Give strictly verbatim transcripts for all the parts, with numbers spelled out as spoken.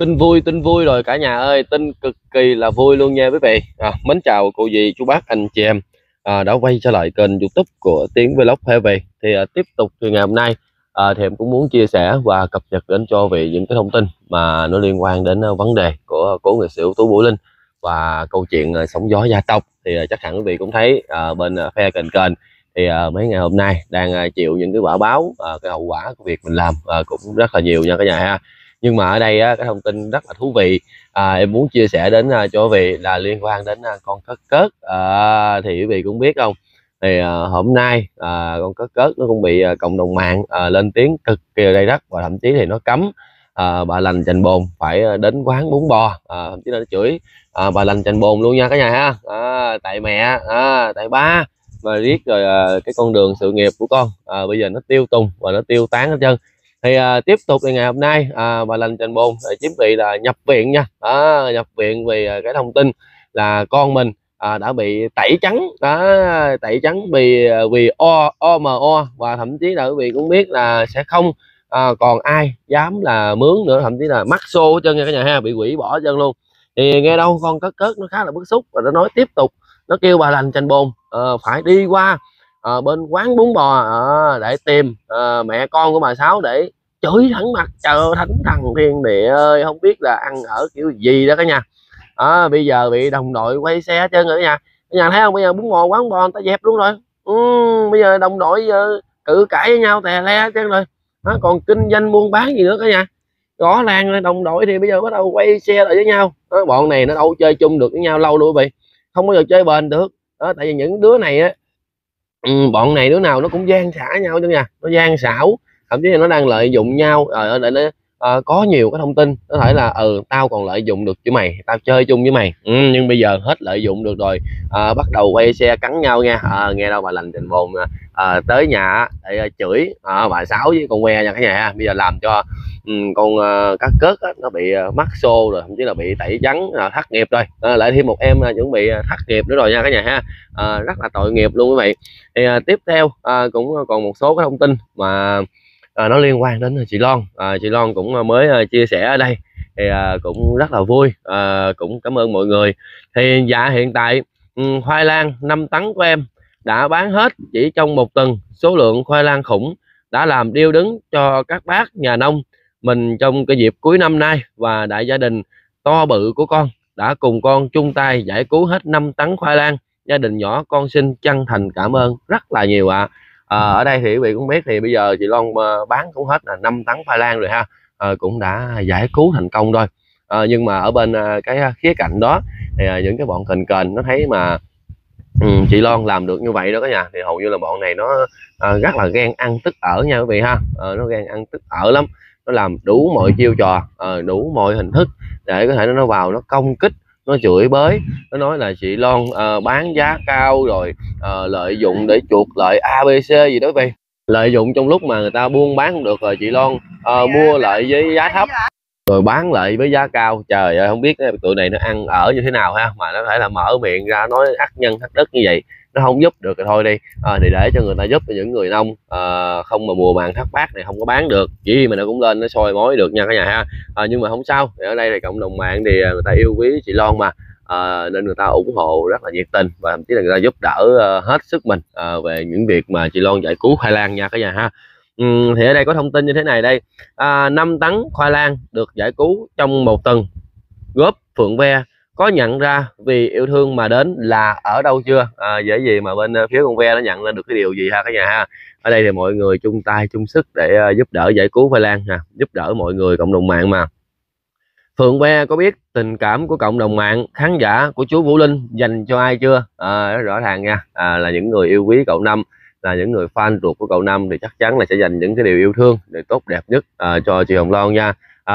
Tin vui, tin vui rồi cả nhà ơi, tin cực kỳ là vui luôn nha quý vị. À, mến chào cô dì, chú bác, anh chị em à, đã quay trở lại kênh YouTube của Tiến Vlog Hai Vị. Thì à, tiếp tục thì ngày hôm nay à, thì em cũng muốn chia sẻ và cập nhật đến cho vị những cái thông tin mà nó liên quan đến uh, vấn đề của cố nghệ sĩ ưu tú Vũ Linh và câu chuyện uh, sóng gió gia tộc. Thì uh, chắc hẳn quý vị cũng thấy uh, bên uh, phe kênh kênh thì uh, mấy ngày hôm nay đang uh, chịu những cái quả báo, uh, cái hậu quả của việc mình làm uh, cũng rất là nhiều nha cả nhà ha. Nhưng mà ở đây á, cái thông tin rất là thú vị à, em muốn chia sẻ đến à, cho quý vị là liên quan đến à, con cất cớt à, thì quý vị cũng biết không, thì à, hôm nay à, con cất cớt nó cũng bị à, cộng đồng mạng à, lên tiếng cực kỳ gay gắt, và thậm chí thì nó cấm à, bà Lành Chành Bồn phải đến quán bún bò, à, thậm chí là nó chửi à, bà Lành Chành Bồn luôn nha cả nhà ha. À, tại mẹ à, tại ba mà riết rồi à, cái con đường sự nghiệp của con à, bây giờ nó tiêu tùng và nó tiêu tán hết trơn. Thì à, tiếp tục thì ngày hôm nay à, bà Lành Chành Bồn chính vị là nhập viện nha, à, nhập viện vì à, cái thông tin là con mình à, đã bị tẩy trắng, à, tẩy trắng vì vì o o m o, và thậm chí là quý vị cũng biết là sẽ không à, còn ai dám là mướn nữa, thậm chí là mắc xô hết trơn nha cả nhà ha, bị hủy bỏ hết trơn luôn. Thì nghe đâu con cất cất nó khá là bức xúc và nó nói tiếp tục, nó kêu bà Lành Chành Bồn à, phải đi qua à, bên quán bún bò à, để tìm à, mẹ con của bà Sáu để chửi thẳng mặt. Trời ơi, thánh thần thiên địa ơi, không biết là ăn ở kiểu gì đó cả nhà. À, bây giờ bị đồng đội quay xe chân rồi cả nhà. Cả nhà thấy không, bây giờ bún bò quán bò người ta dẹp luôn rồi. Ừ, bây giờ đồng đội giờ cự cãi với nhau tè le chân rồi. À, còn kinh doanh buôn bán gì nữa cả nhà. Rõ ràng đồng đội thì bây giờ bắt đầu quay xe lại với nhau. À, bọn này nó đâu chơi chung được với nhau lâu đâu quý vị, không bao giờ chơi bền được. Đó, tại vì những đứa này á, ừ, bọn này đứa nào nó cũng gian xảo nhau chứ nha, nó gian xảo, thậm chí là nó đang lợi dụng nhau. Ở đây nó à, có nhiều cái thông tin có thể là ừ tao còn lợi dụng được chứ mày, tao chơi chung với mày, ừ, nhưng bây giờ hết lợi dụng được rồi, à, bắt đầu quay xe cắn nhau nha. À, nghe đâu bà Lành Chành Bồn à, tới nhà để à, chửi à, bà Sáu với con que nha cả nhà ha. Bây giờ làm cho ừ, con à, cá cớt á, nó bị à, mắc xô rồi, thậm chí là bị tẩy trắng, à, thất nghiệp rồi, à, lại thêm một em à, chuẩn bị à, thất nghiệp nữa rồi nha cả nhà ha. À, rất là tội nghiệp luôn quý vị. Thì à, tiếp theo à, cũng còn một số cái thông tin mà à, nó liên quan đến chị Loan. À, chị Loan cũng mới à, chia sẻ ở đây thì à, cũng rất là vui, à, cũng cảm ơn mọi người. Thì dạ hiện tại um, khoai lang năm tấn của em đã bán hết chỉ trong một tuần. Số lượng khoai lang khủng đã làm điêu đứng cho các bác nhà nông mình trong cái dịp cuối năm nay, và đại gia đình to bự của con đã cùng con chung tay giải cứu hết năm tấn khoai lang. Gia đình nhỏ con xin chân thành cảm ơn rất là nhiều ạ. À. À, ở đây thì quý vị cũng biết thì bây giờ chị Loan bán cũng hết là năm tấn khoai lang rồi ha, à, cũng đã giải cứu thành công rồi. À, nhưng mà ở bên cái khía cạnh đó thì những cái bọn kền kền nó thấy mà ừ, chị Loan làm được như vậy đó cả nhà, thì hầu như là bọn này nó à, rất là ghen ăn tức ở nha quý vị ha. À, nó ghen ăn tức ở lắm, nó làm đủ mọi chiêu trò, à, đủ mọi hình thức để có thể nó vào nó công kích, nó chửi bới, nó nói là chị Loan uh, bán giá cao rồi uh, lợi dụng để chuộc lợi a bê xê gì đó quý vị, lợi dụng trong lúc mà người ta buôn bán không được rồi chị Loan uh, mua lợi với giá thấp rồi bán lợi với giá cao. Trời ơi, không biết tụi này nó ăn ở như thế nào ha, mà nó có thể là mở miệng ra nói ắt nhân thắt đất như vậy. Nó không giúp được thì thôi đi, à, thì để cho người ta giúp cho những người nông à, không mà mùa màng thất bát này không có bán được gì mà nó cũng lên nó soi mói được nha cả nhà ha. À, nhưng mà không sao, thì ở đây thì cộng đồng mạng thì người ta yêu quý chị Loan mà, à, nên người ta ủng hộ rất là nhiệt tình, và thậm chí là người ta giúp đỡ uh, hết sức mình uh, về những việc mà chị Loan giải cứu khoai lang nha cả nhà ha. Uhm, thì ở đây có thông tin như thế này đây, à, năm tấn khoai lang được giải cứu trong một tuần. Góp Phượng Ve có nhận ra vì yêu thương mà đến là ở đâu chưa? À, dễ gì mà bên phía con Ve nó nhận ra được cái điều gì ha cả nhà ha. Ở đây thì mọi người chung tay chung sức để uh, giúp đỡ giải cứu khoai lang ha, giúp đỡ mọi người cộng đồng mạng mà. Phượng Ve có biết tình cảm của cộng đồng mạng khán giả của chú Vũ Linh dành cho ai chưa? À, rõ ràng nha, à, là những người yêu quý cậu Năm, là những người fan ruột của cậu Năm thì chắc chắn là sẽ dành những cái điều yêu thương để tốt đẹp nhất à, cho chị Hồng Loan nha. À,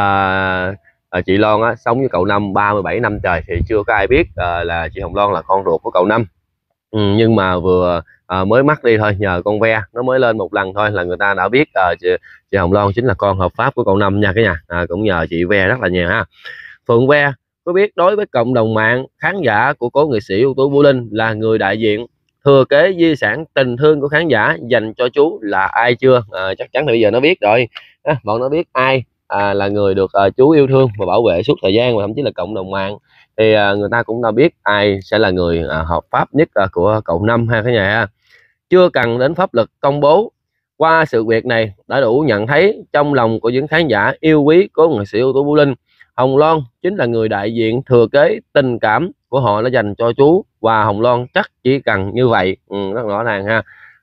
à, chị Loan á, sống với cậu Năm ba mươi bảy năm trời thì chưa có ai biết à, là chị Hồng Loan là con ruột của cậu Năm. Ừ, nhưng mà vừa à, mới mất đi thôi, nhờ con Ve nó mới lên một lần thôi là người ta đã biết à, chị, chị Hồng Loan chính là con hợp pháp của cậu Năm nha cả nhà. À, cũng nhờ chị Ve rất là nhiều ha. Phượng Ve có biết đối với cộng đồng mạng khán giả của cố nghệ sĩ ưu tú Vũ Linh là người đại diện thừa kế di sản tình thương của khán giả dành cho chú là ai chưa? À, chắc chắn là bây giờ nó biết rồi, à, bọn nó biết ai à, là người được à, chú yêu thương và bảo vệ suốt thời gian, và thậm chí là cộng đồng mạng thì à, người ta cũng đã biết ai sẽ là người à, hợp pháp nhất à, của cậu Năm ha cả nhà ha. Chưa cần đến pháp luật công bố, qua sự việc này đã đủ nhận thấy trong lòng của những khán giả yêu quý của nghệ sĩ ưu tú Vũ Linh, Hồng Loan chính là người đại diện thừa kế tình cảm của họ đã dành cho chú, và Hồng Loan chắc chỉ cần như vậy. Ừ, rất rõ ràng ha.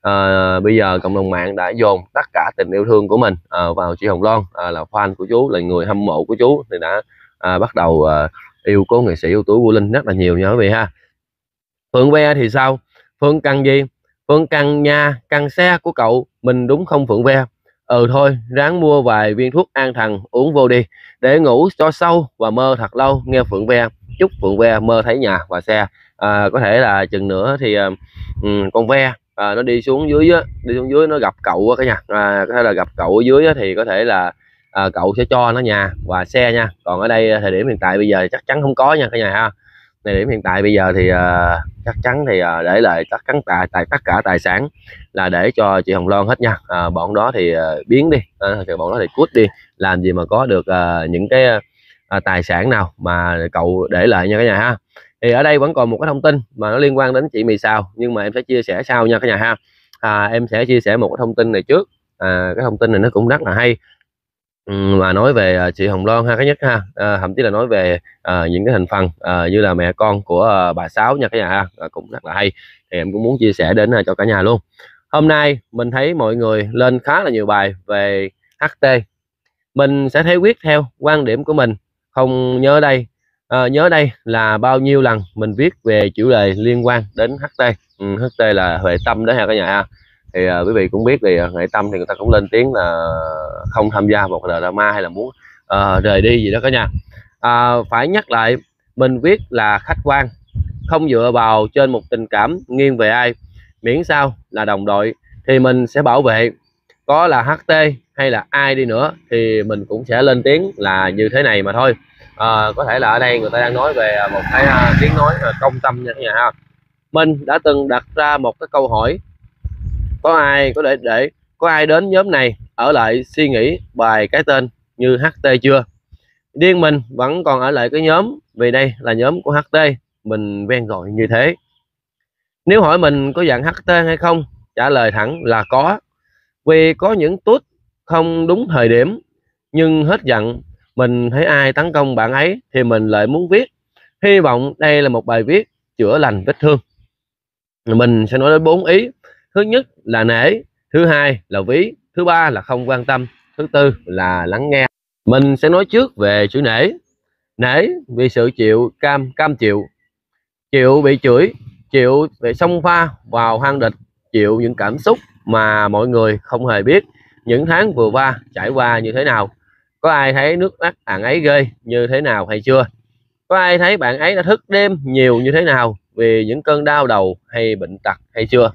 À, bây giờ cộng đồng mạng đã dồn tất cả tình yêu thương của mình à, vào chị Hồng Loan, à, là fan của chú, là người hâm mộ của chú, thì đã à, bắt đầu à, yêu cố nghệ sĩ ưu tú Vũ Linh rất là nhiều nha quý vị ha. Phượng Ve thì sao? Phượng cần gì? Phượng cần nhà, cần xe của cậu, mình đúng không Phượng Ve? Ừ thôi, ráng mua vài viên thuốc an thần uống vô đi, để ngủ cho sâu và mơ thật lâu nghe Phượng Ve. Chúc Phượng Ve mơ thấy nhà và xe. À, có thể là chừng nữa thì um, con ve à, nó đi xuống dưới á, đi xuống dưới nó gặp cậu á cả nhà. À, có thể là gặp cậu ở dưới á, thì có thể là à, cậu sẽ cho nó nhà và xe nha. Còn ở đây thời điểm hiện tại bây giờ chắc chắn không có nha cả nhà ha. Thời điểm hiện tại bây giờ thì uh, chắc chắn thì uh, để lại chắc chắn tại tại tất cả tài sản là để cho chị Hồng Loan hết nha. À, bọn đó thì uh, biến đi, uh, bọn đó thì cút đi, làm gì mà có được uh, những cái uh, tài sản nào mà cậu để lại nha cả nhà ha. Thì ở đây vẫn còn một cái thông tin mà nó liên quan đến chị Mì Xào, nhưng mà em sẽ chia sẻ sau nha cả nhà ha. À, em sẽ chia sẻ một cái thông tin này trước. À, cái thông tin này nó cũng rất là hay. Ừ, mà nói về uh, chị Hồng Loan ha, cái nhất ha, à, thậm chí là nói về uh, những cái thành phần uh, như là mẹ con của uh, bà Sáu nha cả nhà ha, uh, cũng rất là hay, thì em cũng muốn chia sẻ đến uh, cho cả nhà luôn. Hôm nay mình thấy mọi người lên khá là nhiều bài về hát tê, mình sẽ thấy viết theo quan điểm của mình, không nhớ đây uh, nhớ đây là bao nhiêu lần mình viết về chủ đề liên quan đến hát tê. Ừ, hát tê là Huệ Tâm đó ha cả nhà ha. Thì uh, quý vị cũng biết thì Huệ Tâm thì người ta cũng lên tiếng là không tham gia một cái drama hay là muốn uh, rời đi gì đó cả nhà. Uh, phải nhắc lại, mình viết là khách quan, không dựa vào trên một tình cảm nghiêng về ai, miễn sao là đồng đội thì mình sẽ bảo vệ. Có là hát tê hay là ai đi nữa thì mình cũng sẽ lên tiếng là như thế này mà thôi. À, có thể là ở đây người ta đang nói về một cái uh, tiếng nói uh, công tâm nha cả nhà ha. Mình đã từng đặt ra một cái câu hỏi, có ai có để để có ai đến nhóm này ở lại suy nghĩ bài cái tên như hát tê chưa? Riêng mình vẫn còn ở lại cái nhóm vì đây là nhóm của hát tê, mình ven gọi như thế. Nếu hỏi mình có dạng hát tê hay không, trả lời thẳng là có. Vì có những tút không đúng thời điểm, nhưng hết giận mình thấy ai tấn công bạn ấy thì mình lại muốn viết. Hy vọng đây là một bài viết chữa lành vết thương. Mình sẽ nói đến bốn ý. Thứ nhất là nể, thứ hai là ví, thứ ba là không quan tâm, thứ tư là lắng nghe. Mình sẽ nói trước về chữ nể. Nể vì sự chịu cam cam chịu, chịu bị chửi, chịu bị xông pha vào hang địch, chịu những cảm xúc mà mọi người không hề biết những tháng vừa qua trải qua như thế nào. Có ai thấy nước mắt bạn ấy ghê như thế nào hay chưa? Có ai thấy bạn ấy đã thức đêm nhiều như thế nào vì những cơn đau đầu hay bệnh tật hay chưa?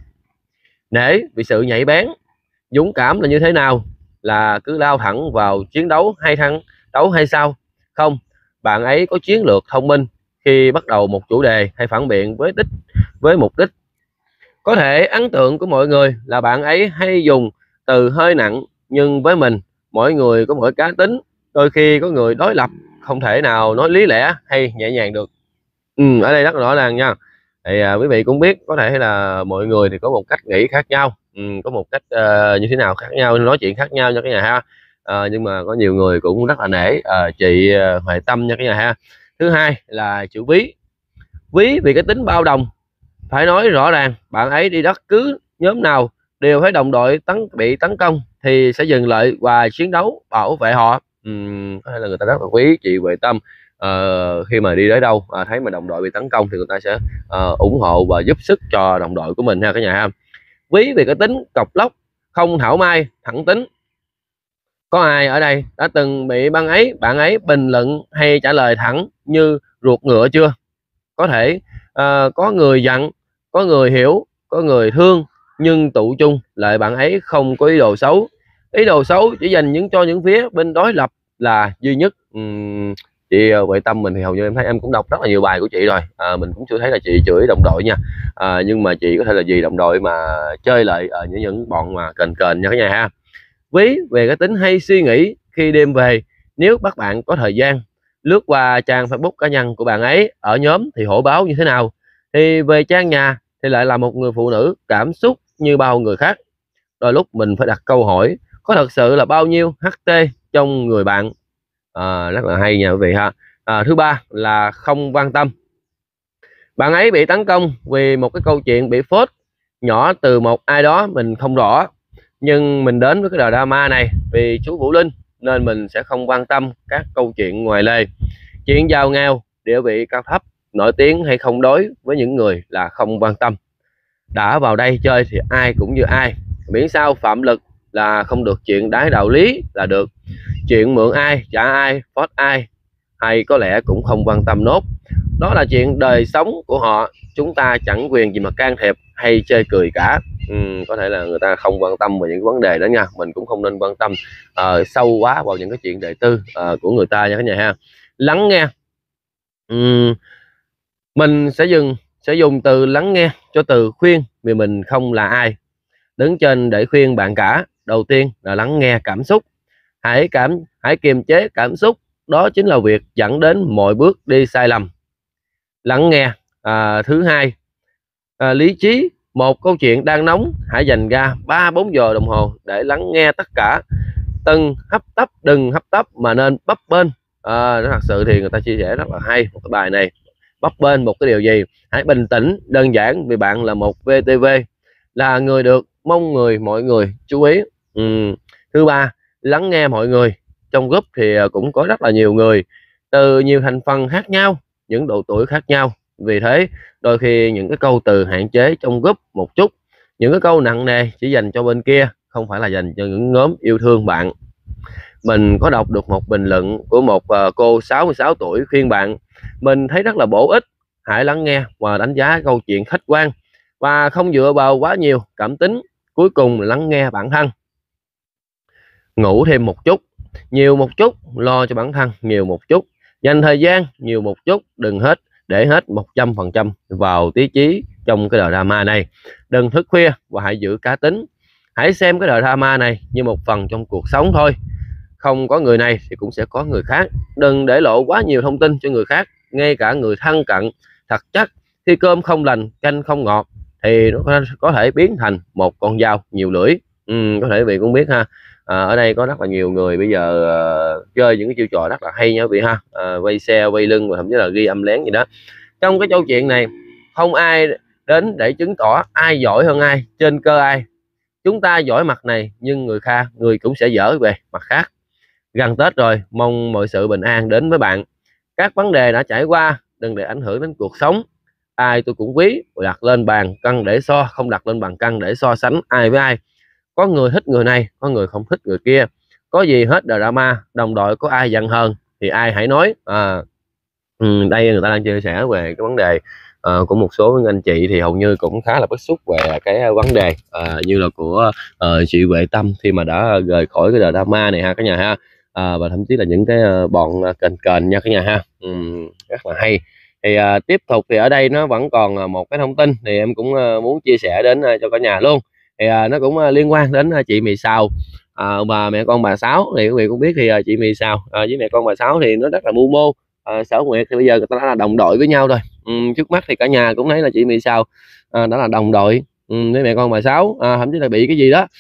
Nể vì sự nhạy bén, dũng cảm là như thế nào? Là cứ lao thẳng vào chiến đấu hay thắng đấu hay sao? Không, bạn ấy có chiến lược thông minh khi bắt đầu một chủ đề hay phản biện với đích với mục đích. Có thể ấn tượng của mọi người là bạn ấy hay dùng từ hơi nặng, nhưng với mình, mỗi người có mỗi cá tính, đôi khi có người đối lập, không thể nào nói lý lẽ hay nhẹ nhàng được. Ừ, ở đây rất rõ ràng nha. Thì à, quý vị cũng biết, có thể là mọi người thì có một cách nghĩ khác nhau, ừ, có một cách uh, như thế nào khác nhau, nói chuyện khác nhau nha cả nhà ha. À, nhưng mà có nhiều người cũng rất là nể uh, chị uh, Huệ Tâm nha cả nhà ha. Thứ hai là chữ ví. Ví vì cái tính bao đồng, phải nói rõ ràng, bạn ấy đi bất cứ nhóm nào đều thấy đồng đội tấn bị tấn công thì sẽ dừng lại và chiến đấu bảo vệ họ. Uhm, có thể là người ta rất là quý chị Huệ Tâm. Uh, khi mà đi tới đâu uh, thấy mà đồng đội bị tấn công thì người ta sẽ uh, ủng hộ và giúp sức cho đồng đội của mình ha cả nhà ha. Ví về cái tính cọc lóc, không thảo mai, thẳng tính. Có ai ở đây đã từng bị bạn ấy bạn ấy bình luận hay trả lời thẳng như ruột ngựa chưa? Có thể uh, có người giận, có người hiểu, có người thương, nhưng tụ chung lại bạn ấy không có ý đồ xấu. Ý đồ xấu chỉ dành những cho những phía bên đối lập là duy nhất. uhm, Chị Huệ Tâm mình thì hầu như em thấy em cũng đọc rất là nhiều bài của chị rồi, à, mình cũng chưa thấy là chị chửi đồng đội nha. À, nhưng mà chị có thể là vì đồng đội mà chơi lại ở những những bọn mà kền kền nha cả nhà ha. Ví về cái tính hay suy nghĩ khi đêm về Nếu các bạn có thời gian lướt qua trang Facebook cá nhân của bạn ấy ở nhóm thì hổ báo như thế nào, thì về trang nhà thì lại là một người phụ nữ cảm xúc như bao người khác. Đôi lúc mình phải đặt câu hỏi, có thật sự là bao nhiêu hát tê trong người bạn? À, rất là hay nha quý vị ha. À, thứ ba là không quan tâm. Bạn ấy bị tấn công vì một cái câu chuyện bị phốt nhỏ từ một ai đó mình không rõ, nhưng mình đến với cái drama này vì chú Vũ Linh nên mình sẽ không quan tâm các câu chuyện ngoài lề. Chuyện giàu nghèo, địa vị cao thấp, nổi tiếng hay không, đối với những người là không quan tâm. Đã vào đây chơi thì ai cũng như ai, miễn sao phạm lực là không được chuyện đái đạo lý là được. Chuyện mượn ai, trả ai, phốt ai hay có lẽ cũng không quan tâm nốt. Đó là chuyện đời sống của họ, chúng ta chẳng quyền gì mà can thiệp hay chơi cười cả. Ừ, có thể là người ta không quan tâm về những vấn đề đó nha, mình cũng không nên quan tâm uh, sâu quá vào những cái chuyện đời tư uh, của người ta nha cả nhà ha. Lắng nghe. Ừ, mình sẽ dừng sẽ dùng từ lắng nghe cho từ khuyên vì mình không là ai đứng trên để khuyên bạn cả. Đầu tiên là lắng nghe cảm xúc. Hãy cảm hãy kiềm chế cảm xúc, đó chính là việc dẫn đến mọi bước đi sai lầm. Lắng nghe. À, thứ hai, à, lý trí. Một câu chuyện đang nóng, hãy dành ra ba bốn giờ đồng hồ để lắng nghe tất cả. Từng hấp tấp, đừng hấp tấp mà nên bấp bênh. À, thật sự thì người ta chia sẻ rất là hay một cái bài này. Bấp bênh một cái điều gì? Hãy bình tĩnh, đơn giản vì bạn là một vê tê vê, là người được mong người mọi người chú ý. Ừ. Thứ ba, lắng nghe mọi người. Trong group thì cũng có rất là nhiều người từ nhiều thành phần khác nhau, những độ tuổi khác nhau. Vì thế đôi khi những cái câu từ hạn chế trong group một chút, những cái câu nặng nề chỉ dành cho bên kia, không phải là dành cho những nhóm yêu thương bạn. Mình có đọc được một bình luận của một cô sáu mươi sáu tuổi khuyên bạn, mình thấy rất là bổ ích. Hãy lắng nghe và đánh giá câu chuyện khách quan và không dựa vào quá nhiều cảm tính. Cuối cùng là lắng nghe bản thân. Ngủ thêm một chút, nhiều một chút, lo cho bản thân nhiều một chút, dành thời gian nhiều một chút, đừng hết để hết một trăm phần trăm vào tí chí trong cái drama này. Đừng thức khuya và hãy giữ cá tính. Hãy xem cái drama này như một phần trong cuộc sống thôi. Không có người này thì cũng sẽ có người khác. Đừng để lộ quá nhiều thông tin cho người khác, ngay cả người thân cận. Thật chắc khi cơm không lành, canh không ngọt thì nó có thể biến thành một con dao nhiều lưỡi. Ừ, có thể vị cũng biết ha. À, ở đây có rất là nhiều người bây giờ uh, chơi những cái chiêu trò rất là hay nha quý vị ha. À, quay xe, quay lưng và thậm chí là ghi âm lén gì đó. Trong cái câu chuyện này không ai đến để chứng tỏ ai giỏi hơn ai, trên cơ ai. Chúng ta giỏi mặt này nhưng người khác người cũng sẽ dở về mặt khác. Gần Tết rồi, mong mọi sự bình an đến với bạn. Các vấn đề đã trải qua đừng để ảnh hưởng đến cuộc sống. Ai tôi cũng quý, đặt lên bàn cân để so, không đặt lên bàn cân để so sánh ai với ai. Có người thích người này, có người không thích người kia. Có gì hết drama, đồng đội có ai giận hơn thì ai hãy nói. À, ừ, đây người ta đang chia sẻ về cái vấn đề uh, của một số anh chị thì hầu như cũng khá là bức xúc về cái vấn đề uh, như là của uh, chị Huệ Tâm khi mà đã rời khỏi cái drama này ha cả nhà ha. À, và thậm chí là những cái uh, bọn kền kền nha cả nhà ha. Ừ, rất là hay. Thì uh, tiếp tục thì ở đây nó vẫn còn uh, một cái thông tin thì em cũng uh, muốn chia sẻ đến uh, cho cả nhà luôn. Thì uh, nó cũng uh, liên quan đến uh, chị Mì Xào uh, và mẹ con bà Sáu. Thì quý vị cũng biết thì uh, chị Mì Xào uh, với mẹ con bà Sáu thì nó rất là mưu mô. uh, Sở Nguyệt thì bây giờ người ta đã là đồng đội với nhau rồi. Um, trước mắt thì cả nhà cũng thấy là chị Mì Xào uh, đã là đồng đội um, với mẹ con bà Sáu. Uh, thậm chí là bị cái gì đó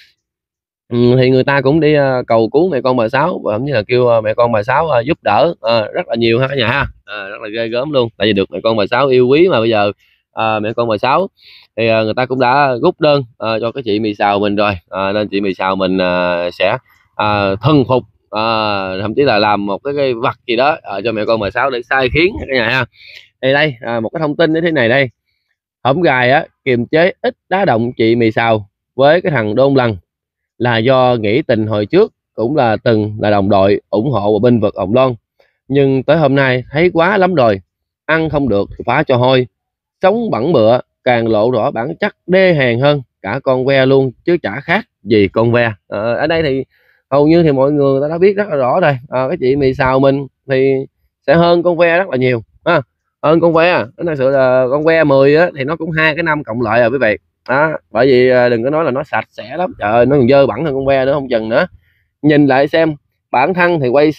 Ừ, thì người ta cũng đi uh, cầu cứu mẹ con bà Sáu và thậm chí là kêu uh, mẹ con bà Sáu uh, giúp đỡ uh, rất là nhiều ha cả nhà ha. À, rất là ghê gớm luôn, tại vì được mẹ con bà Sáu yêu quý mà bây giờ uh, mẹ con bà Sáu thì uh, người ta cũng đã rút đơn uh, cho cái chị Mì Xào mình rồi, uh, nên chị Mì Xào mình uh, sẽ uh, thân phục, uh, thậm chí là làm một cái, cái vật gì đó uh, cho mẹ con bà Sáu để sai khiến cả nhà ha. Thì đây uh, một cái thông tin như thế này đây. Hổm gài á kiềm chế ít đá động chị Mì Xào với cái thằng Đôn Lần là do nghĩ tình hồi trước cũng là từng là đồng đội ủng hộ và binh vực Hồng Loan, nhưng tới hôm nay thấy quá lắm rồi, ăn không được thì phá cho hôi, sống bẩn bựa càng lộ rõ bản chất đê hèn hơn cả con ve luôn chứ chả khác gì con ve. À, ở đây thì hầu như thì mọi người ta đã biết rất là rõ rồi. À, cái chị Mì Xào mình thì sẽ hơn con ve rất là nhiều ha. Hơn con ve, thật sự là con ve mười á, thì nó cũng hai cái năm cộng lại rồi quý vị. Đó, bởi vì đừng có nói là nó sạch sẽ lắm, trời ơi, nó còn dơ bẩn hơn con ve nữa không chừng nữa. Nhìn lại xem bản thân thì quay xe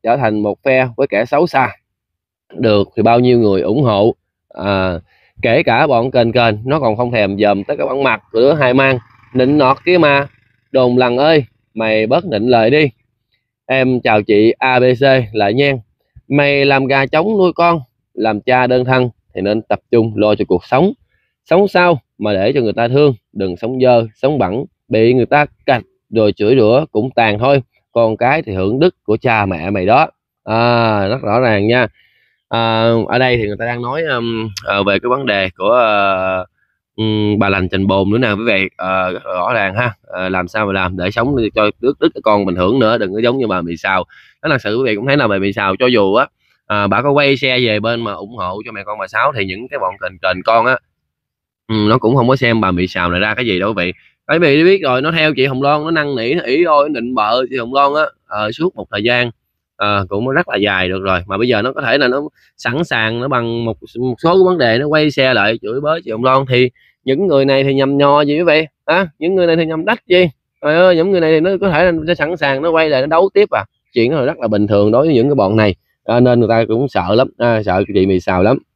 trở thành một phe với kẻ xấu xa được thì bao nhiêu người ủng hộ, à, kể cả bọn kền kền nó còn không thèm dòm tới cái bản mặt của đứa hai mang nịnh nọt kia mà. Đồn Lằn ơi, mày bớt nịnh lời đi. Em chào chị a bê xê lại nhen. Mày làm gà trống nuôi con, làm cha đơn thân thì nên tập trung lo cho cuộc sống. Sống sao mà để cho người ta thương, đừng sống dơ, sống bẩn, bị người ta cạch rồi chửi rủa cũng tàn thôi. Con cái thì hưởng đức của cha mẹ mày đó. À, rất rõ ràng nha. À, ở đây thì người ta đang nói um, uh, về cái vấn đề của uh, um, bà lành Trần Bồn nữa nè quý vị. Uh, rõ ràng ha, uh, làm sao mà làm để sống cho đức đức con mình hưởng nữa, đừng có giống như bà Mì Xào. Đó là sự quý vị cũng thấy là bà Mì Xào cho dù á à, bà có quay xe về bên mà ủng hộ cho mẹ con bà Sáu thì những cái bọn kền kền con á, ừ, nó cũng không có xem bà Mì Xào này ra cái gì đâu quý vị. Bởi vì biết rồi, nó theo chị Hồng Loan, nó năn nỉ, nó ỷ ôi, nó định bợ chị Hồng Loan á, à, suốt một thời gian à, cũng rất là dài được rồi, mà bây giờ nó có thể là nó sẵn sàng nó bằng một một số cái vấn đề nó quay xe lại chửi bới chị Hồng Loan, thì những người này thì nhầm nhò gì quý vị, à, những người này thì nhầm đách gì. Trời ơi, những người này thì nó có thể là nó sẵn sàng nó quay lại nó đấu tiếp à, chuyện đó là rất là bình thường đối với những cái bọn này, à, nên người ta cũng sợ lắm, à, sợ chị Mì Xào lắm.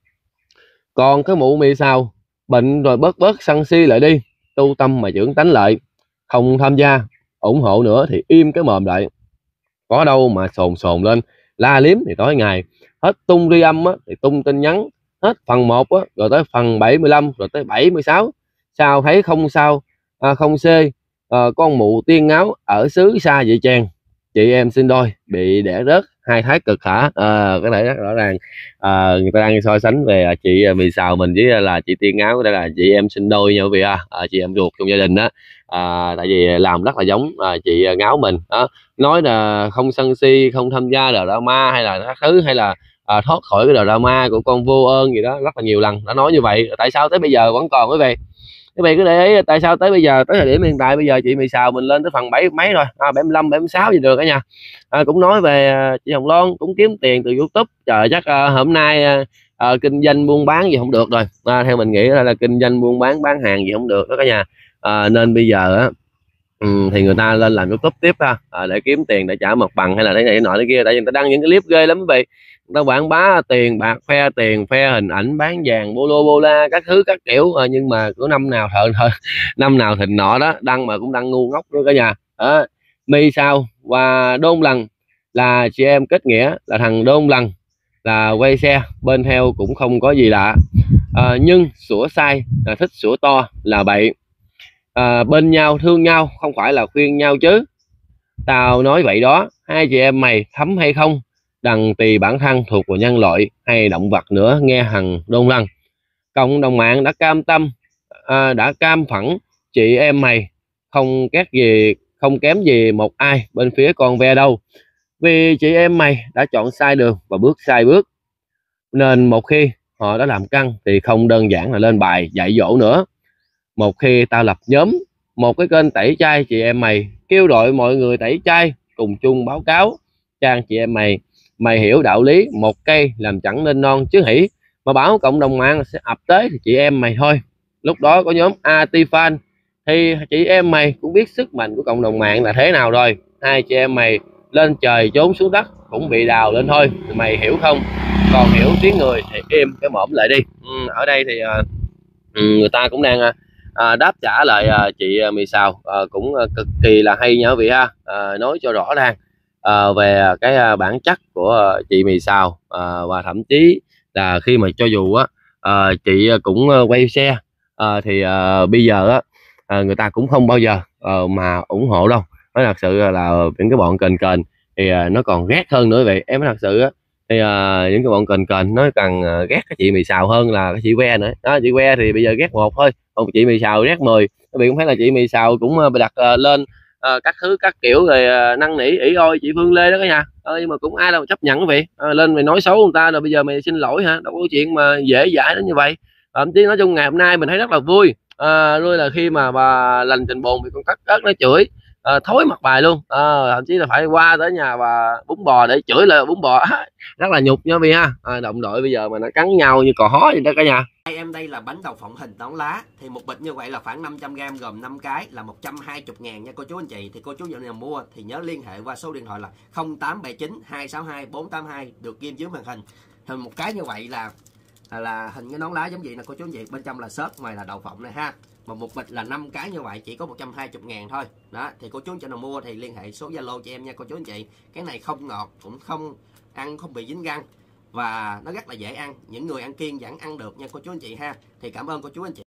Còn cái mụ Mì Xào bệnh rồi bớt bớt sân si lại đi, tu tâm mà dưỡng tánh lại, không tham gia ủng hộ nữa thì im cái mồm lại, có đâu mà sồn sồn lên la liếm thì tối ngày. Hết tung ghi âm á, thì tung tin nhắn, hết phần một á, rồi tới phần bảy mươi lăm, rồi tới bảy mươi sáu, sao thấy không sao à, không xê à, con mụ tiên áo ở xứ xa vậy chàng, chị em sinh đôi bị đẻ rớt hai thái cực hả? À, cái này rất rõ ràng, à, người ta đang so sánh về chị Mì Xào mình với là chị tiên áo, đây là chị em sinh đôi nha quý vị, à, chị em ruột trong gia đình đó, à, tại vì làm rất là giống à, chị ngáo mình đó. Nói là không sân si, không tham gia drama hay là các thứ, hay là à, thoát khỏi cái drama của con vô ơn gì đó, rất là nhiều lần đã nói như vậy, tại sao tới bây giờ vẫn còn quý vị? Quý vị cứ để ý tại sao tới bây giờ, tới thời điểm hiện tại bây giờ chị Mì Xào mình lên tới phần bảy mấy rồi, à, bảy mươi lăm, bảy mươi sáu gì được cả nhà. À, cũng nói về à, chị Hồng Loan cũng kiếm tiền từ YouTube, trời chắc à, hôm nay à, à, kinh doanh buôn bán gì không được rồi, à, theo mình nghĩ là, là kinh doanh buôn bán bán hàng gì không được đó cả nhà, à, nên bây giờ á ừ, thì người ta lên làm YouTube tiếp ha, à, để kiếm tiền để trả mặt bằng hay là thế này thế nọ thế kia, tại vì người ta đăng những cái clip ghê lắm quý vị, người ta quảng bá tiền bạc, khoe tiền, khoe hình ảnh, bán vàng bô lô bô la các thứ các kiểu, à, nhưng mà cứ năm nào thợ thợ năm nào thịnh nọ đó đăng mà cũng đăng ngu ngốc nữa cả nhà. À, Mì Xào và Đôn Lằn là chị em kết nghĩa, là thằng Đôn Lằn là quay xe bên theo cũng không có gì lạ, à, nhưng sủa sai là thích sủa to là bậy. À, bên nhau thương nhau không phải là khuyên nhau chứ, tao nói vậy đó, hai chị em mày thấm hay không đằng tùy bản thân thuộc vào nhân loại hay động vật nữa nghe hằng Đôn Lằn. Cộng đồng mạng đã cam tâm à, đã cam phẫn chị em mày, không két gì không kém gì một ai bên phía con ve đâu, vì chị em mày đã chọn sai đường và bước sai bước, nên một khi họ đã làm căng thì không đơn giản là lên bài dạy dỗ nữa. Một khi tao lập nhóm, một cái kênh tẩy chay chị em mày, kêu gọi mọi người tẩy chay cùng chung báo cáo trang chị em mày, mày hiểu đạo lý một cây làm chẳng nên non chứ hỉ, mà bảo cộng đồng mạng sẽ ập tới thì chị em mày thôi. Lúc đó có nhóm Antifan thì chị em mày cũng biết sức mạnh của cộng đồng mạng là thế nào rồi, hai chị em mày lên trời trốn xuống đất cũng bị đào lên thôi, mày hiểu không? Còn hiểu tiếng người thì im cái mõm lại đi. Ừ, ở đây thì ừ, người ta cũng đang à, đáp trả lại à, chị Mì Xào à, cũng à, cực kỳ là hay nha quý vị ha, à, nói cho rõ ràng à, về cái à, bản chất của à, chị Mì Xào, à, và thậm chí là khi mà cho dù á à, chị cũng à, quay xe à, thì à, bây giờ á à, người ta cũng không bao giờ à, mà ủng hộ đâu, nói thật sự là những cái bọn kền kền thì à, nó còn ghét hơn nữa vậy em, nói thật sự á thì à, những cái bọn kền kền nó càng à, ghét cái chị Mì Xào hơn là cái chị que nữa đó. Chị que thì bây giờ ghét một thôi, còn chị Mì Xào ghét mười. Các bạn cũng thấy là chị Mì Xào cũng uh, đặt uh, lên uh, các thứ các kiểu rồi uh, năn nỉ ỷ ôi chị Phương Lê đó cả nhà, uh, nhưng mà cũng ai đâu chấp nhận vậy, uh, lên mày nói xấu người ta rồi bây giờ mày xin lỗi hả, đâu có chuyện mà dễ dãi đến như vậy. Thậm chí nói chung ngày hôm nay mình thấy rất là vui, uh, rồi là khi mà bà lành Trình Bồn bị con cắt ớt nó chửi uh, thối mặt bài luôn, uh, thậm chí là phải qua tới nhà bà Bún Bò để chửi lại Bún Bò rất là nhục nha vì ha, uh, đồng đội bây giờ mà nó cắn nhau như cò hó vậy đó cả nhà. Hai em đây là bánh đậu phộng hình nón lá. Thì một bịch như vậy là khoảng năm trăm gam gồm năm cái là một trăm hai mươi ngàn nha cô chú anh chị. Thì cô chú nào mua thì nhớ liên hệ qua số điện thoại là không tám bảy chín hai sáu hai bốn tám hai được ghim dưới màn hình. Thì một cái như vậy là là hình cái nón lá giống vậy nè cô chú anh chị, bên trong là xốp, ngoài là đậu phộng này ha. Mà một bịch là năm cái như vậy chỉ có một trăm hai mươi ngàn thôi. Đó, thì cô chú anh chị nào mua thì liên hệ số Zalo cho em nha cô chú anh chị. Cái này không ngọt, cũng không ăn không bị dính răng và nó rất là dễ ăn, những người ăn kiêng vẫn ăn được nha cô chú anh chị ha. Thì cảm ơn cô chú anh chị.